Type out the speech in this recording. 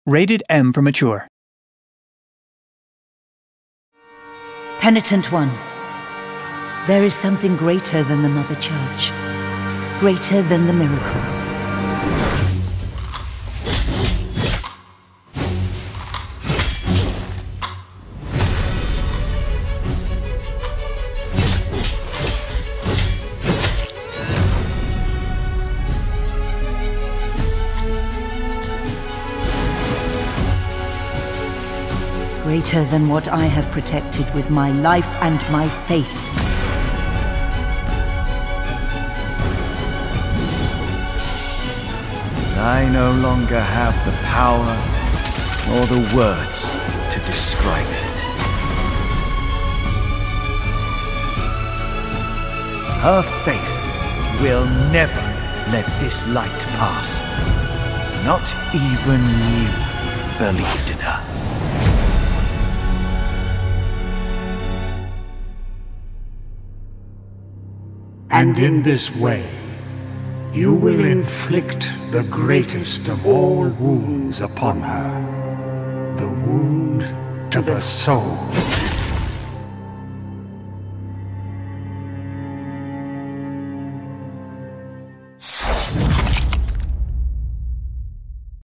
Rated M for mature. Penitent One, there is something greater than the Mother Church, greater than the miracle. Greater than what I have protected with my life and my faith. I no longer have the power or the words to describe it. Her faith will never let this light pass. Not even you believed in her. And in this way, you will inflict the greatest of all wounds upon her. The wound to the soul.